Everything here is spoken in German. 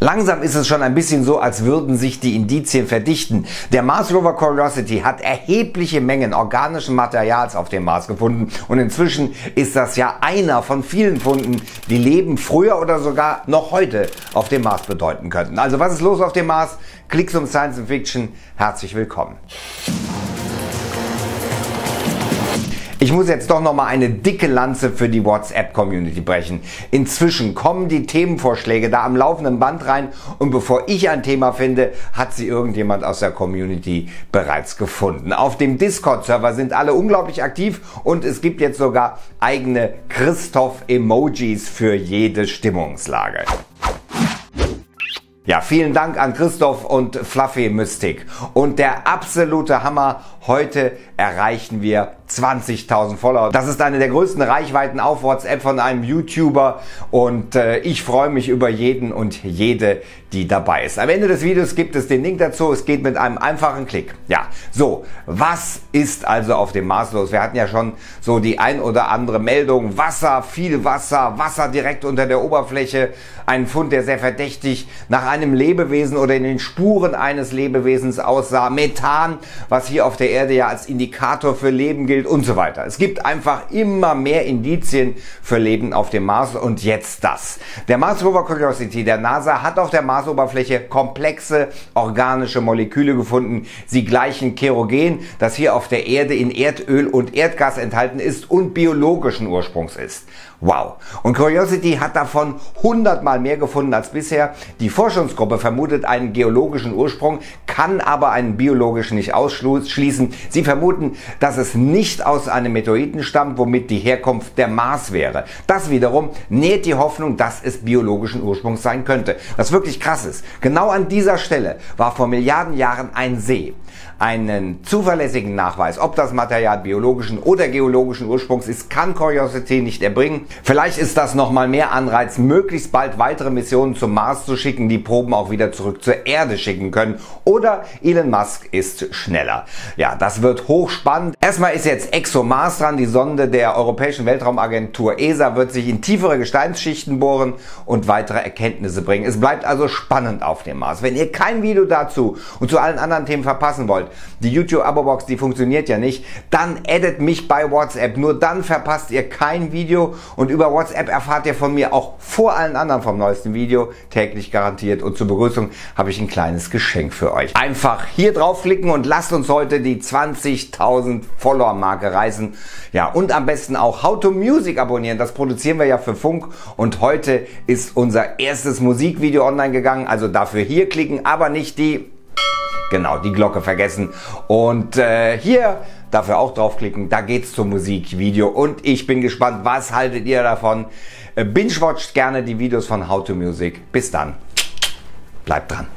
Langsam ist es schon ein bisschen so, als würden sich die Indizien verdichten. Der Mars Rover Curiosity hat erhebliche Mengen organischen Materials auf dem Mars gefunden und inzwischen ist das ja einer von vielen Funden, die Leben früher oder sogar noch heute auf dem Mars bedeuten könnten. Also was ist los auf dem Mars? Klicks um Science and Fiction. Herzlich willkommen. Ich muss jetzt doch noch mal eine dicke Lanze für die WhatsApp-Community brechen. Inzwischen kommen die Themenvorschläge da am laufenden Band rein und bevor ich ein Thema finde, hat sie irgendjemand aus der Community bereits gefunden. Auf dem Discord-Server sind alle unglaublich aktiv und es gibt jetzt sogar eigene Christoph-Emojis für jede Stimmungslage. Ja, vielen Dank an Christoph und Fluffy Mystic. Und der absolute Hammer, heute erreichen wir 20.000 Follower. Das ist eine der größten Reichweiten auf WhatsApp von einem YouTuber und ich freue mich über jeden und jede, die dabei ist. Am Ende des Videos gibt es den Link dazu. Es geht mit einem einfachen Klick. Ja, so, was ist also auf dem Mars los? Wir hatten ja schon so die ein oder andere Meldung. Wasser, viel Wasser, Wasser direkt unter der Oberfläche. Ein Fund, der sehr verdächtig nach einem Lebewesen oder in den Spuren eines Lebewesens aussah. Methan, was hier auf der Erde ja als Indikator für Leben gilt und so weiter. Es gibt einfach immer mehr Indizien für Leben auf dem Mars und jetzt das. Der Mars Rover Curiosity der NASA hat auf der Marsoberfläche komplexe organische Moleküle gefunden. Sie gleichen Kerogen, das hier auf der Erde in Erdöl und Erdgas enthalten ist und biologischen Ursprungs ist. Wow! Und Curiosity hat davon 100-mal mehr gefunden als bisher. Die Forschungsgruppe vermutet einen geologischen Ursprung, kann aber einen biologischen nicht ausschließen. Sie vermuten, dass es nicht aus einem Meteoriten stammt, womit die Herkunft der Mars wäre. Das wiederum nährt die Hoffnung, dass es biologischen Ursprungs sein könnte. Was wirklich krass ist, genau an dieser Stelle war vor Milliarden Jahren ein See. Einen zuverlässigen Nachweis, ob das Material biologischen oder geologischen Ursprungs ist, kann Curiosity nicht erbringen. Vielleicht ist das nochmal mehr Anreiz, möglichst bald weitere Missionen zum Mars zu schicken, die Proben auch wieder zurück zur Erde schicken können. Oder Elon Musk ist schneller. Ja, das wird hochspannend. Erstmal ist jetzt ExoMars dran. Die Sonde der Europäischen Weltraumagentur ESA wird sich in tiefere Gesteinsschichten bohren und weitere Erkenntnisse bringen. Es bleibt also spannend auf dem Mars. Wenn ihr kein Video dazu und zu allen anderen Themen verpassen wollt, die YouTube-Abo-Box, die funktioniert ja nicht, dann addet mich bei WhatsApp. Nur dann verpasst ihr kein Video und über WhatsApp erfahrt ihr von mir auch vor allen anderen vom neuesten Video, täglich garantiert. Und zur Begrüßung habe ich ein kleines Geschenk für euch. Einfach hier draufklicken und lasst uns heute die 20.000 Follower-Marke reißen. Ja, und am besten auch How to Music abonnieren. Das produzieren wir ja für Funk und heute ist unser erstes Musikvideo online gegangen. Also dafür hier klicken, aber nicht die Glocke vergessen und hier dafür auch draufklicken, da geht's zum Musikvideo und ich bin gespannt, was haltet ihr davon? Binge-watcht gerne die Videos von How to Music. Bis dann, bleibt dran.